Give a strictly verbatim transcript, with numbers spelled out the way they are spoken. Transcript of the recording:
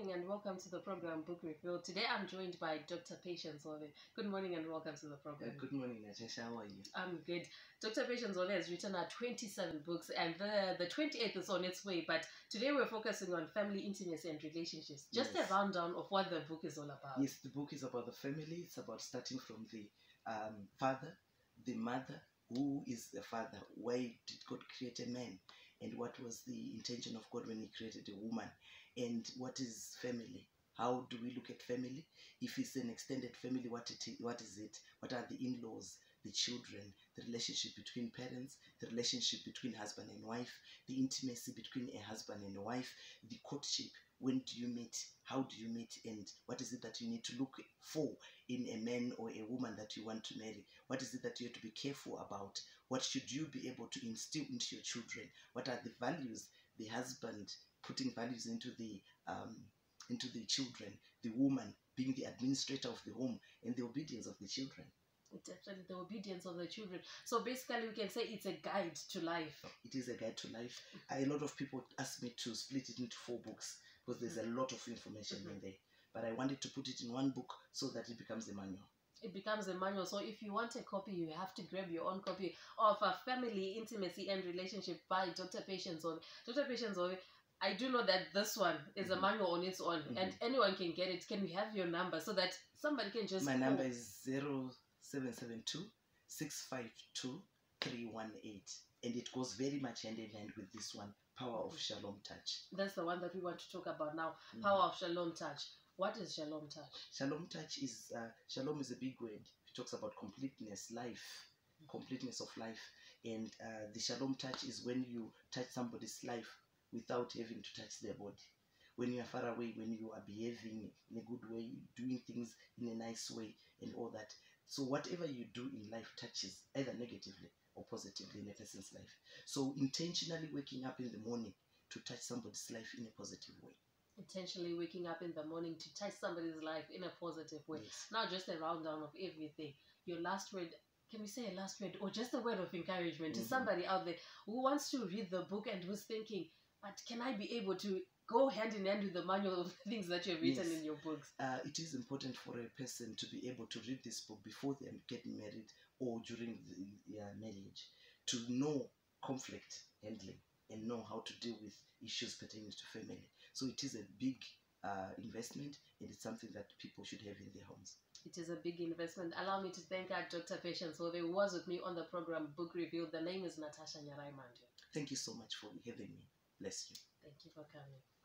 morning and welcome to the program Book Reveal. Today I'm joined by Doctor Patience Ove. Good morning and welcome to the program. Uh, good morning, Natasha. How are you? I'm good. Doctor Patience Ove has written out twenty-seven books and the, the twenty-eighth is on its way, but today we're focusing on family intimacy and relationships. Just yes. a rundown of what the book is all about. Yes, the book is about the family. It's about starting from the um, father, the mother. Who is the father? Why did God create a man? And what was the intention of God when he created a woman? And what is family? How do we look at family? If it's an extended family, what it is, what is it? What are the in-laws, the children, the relationship between parents, the relationship between husband and wife, the intimacy between a husband and a wife, the courtship. When do you meet? How do you meet? And what is it that you need to look for in a man or a woman that you want to marry? What is it that you have to be careful about? What should you be able to instill into your children? What are the values? The husband putting values into the um, into the children, the woman being the administrator of the home, and the obedience of the children. Definitely the obedience of the children. So basically we can say it's a guide to life. It is a guide to life. A lot of people ask me to split it into four books because there's a lot of information mm-hmm. in there. But I wanted to put it in one book so that it becomes a manual. It becomes a manual. So if you want a copy, you have to grab your own copy of a Family Intimacy and Relationship by Doctor Patience Ove. Doctor Patience Ove, I do know that this one is mm-hmm. a manual on its own mm-hmm. and anyone can get it. Can we have your number so that somebody can just My call? number is zero seven seven two, six five two, three one eight, and it goes very much hand in hand with this one, Power of Shalom Touch. That's the one that we want to talk about now. Mm-hmm. Power of Shalom Touch. What is Shalom Touch? Shalom Touch is, uh, Shalom is a big word. It talks about completeness, life, mm-hmm. completeness of life. And uh, the Shalom Touch is when you touch somebody's life without having to touch their body. When you are far away, when you are behaving in a good way, doing things in a nice way and all that. So whatever you do in life touches either negatively or positively in a person's life. So intentionally waking up in the morning to touch somebody's life in a positive way. Intentionally waking up in the morning to touch somebody's life in a positive way. Yes. Now just a rundown of everything. Your last word, can we say a last word or just a word of encouragement mm-hmm. to somebody out there who wants to read the book and who's thinking, but can I be able to go hand in hand with the manual of things that you've written yes. in your books? Uh, it is important for a person to be able to read this book before they get married or during the, their marriage, to know conflict handling and know how to deal with issues pertaining to family. So it is a big uh, investment and it's something that people should have in their homes. It is a big investment. Allow me to thank our Doctor Patience Ove, who was with me on the program Book Reveal. The name is Natasha Nyaraimandi. Thank you so much for having me. Bless you. Thank you for coming.